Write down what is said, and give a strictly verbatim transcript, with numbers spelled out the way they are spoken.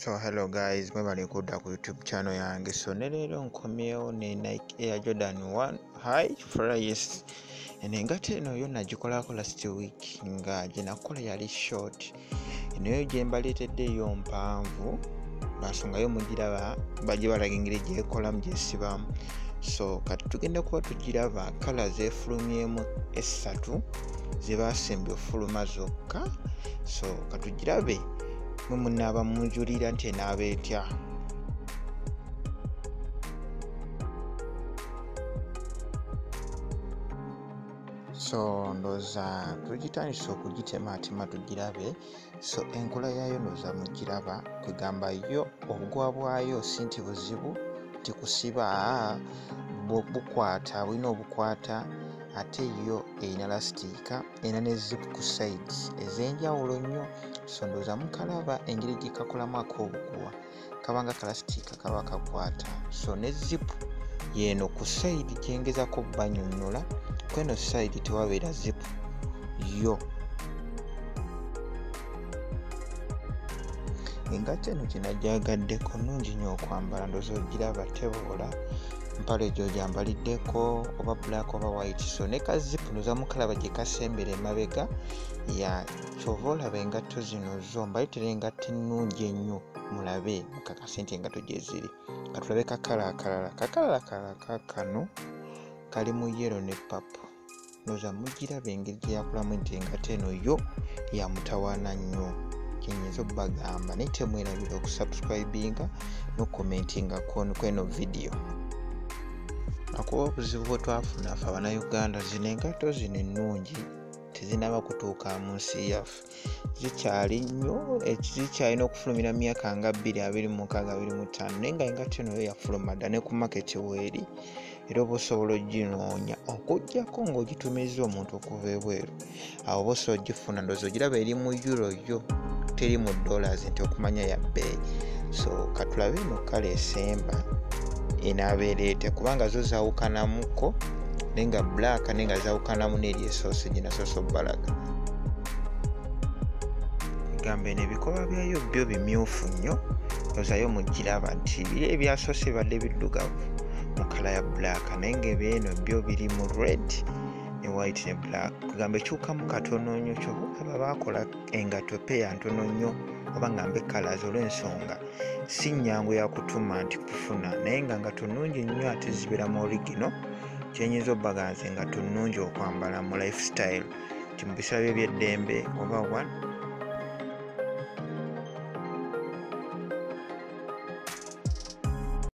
So hello guys, mwebali kudda ku YouTube channel yange. So ne leero nkomyewo ne Nike Air Jordan one high flyers. Eno engato eno yo nagikolako last week nga gye nakola yali short. Eno yo gye mbaleetedde yo mpanvu. Basonga yo mugiraba bagibalaga engeri gyekolamu gyesibamu. So kati tugenda kuba tugiraba kala zeefulumyemu essatu ze baasimbye ofuluma zokka. So katugirabe mwe munaaba munjulira nti enaaba etya. So ndoza tugitandise okugitemaatema tugirabe. So enkola yayo ndoza mugiraba kwegamba yo obugwa bwayo si nti buzibu nti kusiba bukwata bulina obukwata ate yo erina lastika erina ne zip ku sides ez'enjawulo nnyo. So ndoza mukalaba engeri gyekakolamu ak'obuguwa kabanga kalastika kaba kakwata. So ne zip yeno ku side gyengezako banyonnyola kweno side tewabeera zip yo. Engato eno gyenajagaddeko nnungi nnyo okwambala, ndoza ogiraba tebola mpale gyo gyambaliddeko oba black oba white. So ne ka zip ndoza mukalaba gye kasembera emabega ya kyova olaba engatto zino zo mbaleetera engatto ennungi ennyo mulabe mukakase nti engatto gye ziri. Katulabe kakala akalala kakala akalala kakano kali mu yellow ne purple. Ndoza mugiraba engeri gye yakolamu nti engatto eno yo ya mutawaana nnyo kyenyinza obbagamba naye temwerabira okusubscribinga nokumentinga kweno video. Akuba obuzibu bwe twafuna ffe Abannayuganda, zino engatto zino ennungi tezinaba kutuuka mu nsi yaffe, zikyali nnyo, zikyalina okufulumira myaka nga bbiri abiri mu mukaaga abiri mu ttaano naye nga engatto eno yo yafuluma dda ne ku maketi weeri era oba osobola oginoonya okuggyako ng'ogitumiza omuntu okuva ebweru. Awo oba osobola ogifuna ndowooza ogiraba eri mu euro yo teri mu dollars nti okumanya ya bbeeyi. So katulabe eno kala esemba enaaba ereete kubanga zo zaawukanamuko naye nga black naye nga zaawukanamu n'eri esoosi gye nasoose obbalaga. Gamba eno ebikoba byayo byo bimyufu nnyo, ndowoozayo mugiraba nti biri ebyasoose bibadde biddugavu mu kala ya black naye nga ebyeno byo biri mu red ne white ne black. Kugamba ekyukamu katono nnyo kyova baakola engatto peya ntono nnyo oba ngambe colours olw'ensonga si nnyangu ya kutuma nti kufuna naye nga ngatto nnungi nnyo ate zibeera mu original. Kyenyinza obbaga nze engatto nnungi okwambala mu lifestyle nti mu biseera by'eby'eddembe oba one